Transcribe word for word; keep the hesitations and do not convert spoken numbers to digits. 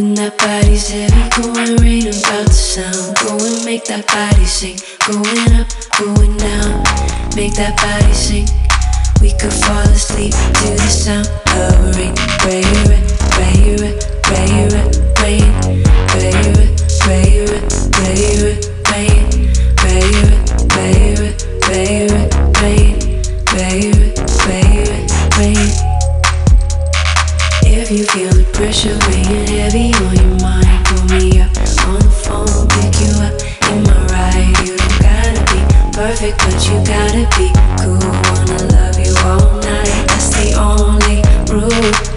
When that body's heavy, go and rain about the sound. Go and make that body sing. Going up, going down, make that body sing. We could fall asleep to the sound of rain. Where you at, where you at, where you at, rain. Where you at, where you at, where you at, rain. Where you at, where you at, where you at, rain. Where you at, where you at, rain. If you feel the pressure weighing heavy on your mind, pull me up on the phone, pick you up in my ride. You don't gotta be perfect, but you gotta be cool. Wanna love you all night, that's the only rule.